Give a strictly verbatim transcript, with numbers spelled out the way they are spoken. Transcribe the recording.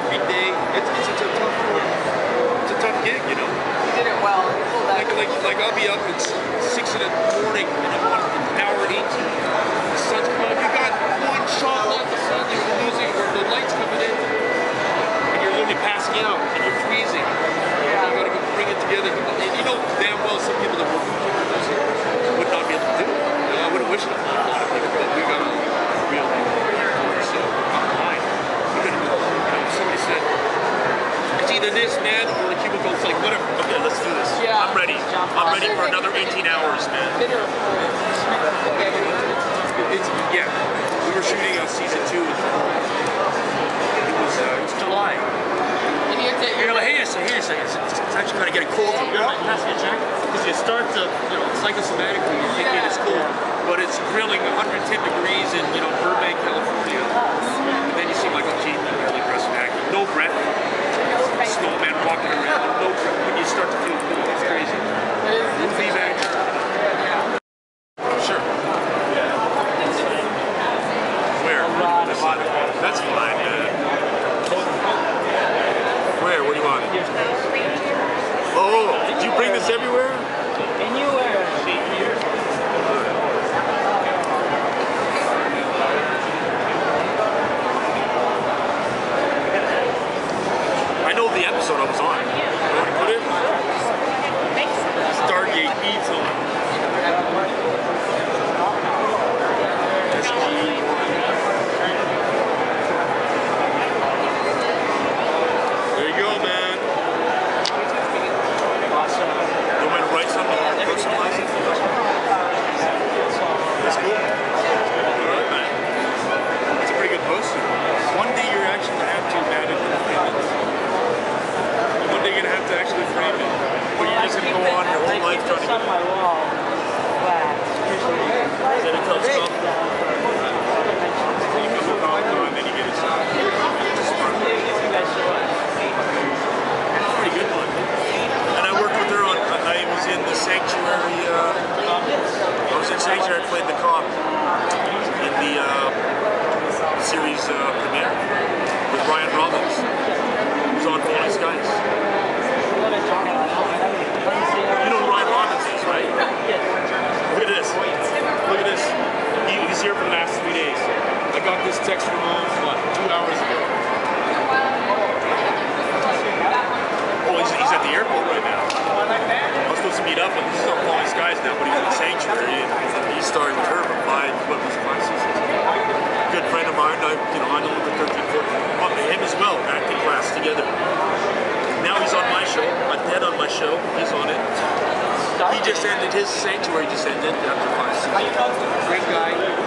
every day. It's, it's, it's a tough, it's a tough gig, you know. You did it well. Like, like, like I'll be up at six in the morning and I'm on hour eighteen. The sun's coming up. You got one shot left. The sun, you're losing, or the light's coming in, and you're literally passing out and you're freezing. Yeah. You gotta go bring it together. And you know damn well some people that work would not be able to do it. You know, I wouldn't wish it on a lot of people, but we got a real so bottom line. We couldn't do it. You know, if somebody said, it's either this, man, or the cubicle. It's like, whatever. Okay, let's do this. Yeah. I'm ready. I'm ready for another eighteen hours, man. It's, yeah. We were shooting on season two. It was, uh, it was July. And you take You're like, hey, it's, hey, it's, it's, it's actually kind of getting cold. You're like, pass me a jacket. Because you start to, you know, psychosomatically, you're thinking it's cold. But it's grilling one hundred ten degrees in, you know, Burbank, California. And then you see Michael Keaton, really aggressive acting. No breath. Snowman walking around. No breath. When you start to feel cool, it's crazy. Movie back. Sure. Where? That's fine, man. Where? What do you want? Oh, did you bring this everywhere? Anywhere. I know the episode I was on. You want to put it? Stargate S G one. S G one. There you go, man. Awesome. You want me to write something or personalize it? That's cool. Alright, man. That's a pretty good poster. One day you're actually going to have to add it to the payments. One day you're going to have to actually frame it. Or you're just going to go on your whole life trying to get it. My wall. Is that a tough stuff? You come to Comic-Con, then you get it signed. It's a pretty good one. And I worked with her on, I was in the Sanctuary, uh, I was in Sanctuary, I played the cop in the uh, series uh, premiere with Ryan Robbins. He was on Falling Skies. You know who Ryan Robbins is, right? Look at this. Look at this. He, he's here for the last three days. I got this text from him, what, two hours ago. Oh, he's, he's at the airport right now. I was supposed to meet up with him. He's on Falling Skies now, but he's in the Sanctuary, and he started with her for five, what was it, five seasons? Good friend of mine. I, you know, I know him for thirteen, fourteen. Him as well, acting class together. Now he's on my show. I'm dead on my show. He's on it. He just ended his Sanctuary. Just ended after five seasons. Great guy.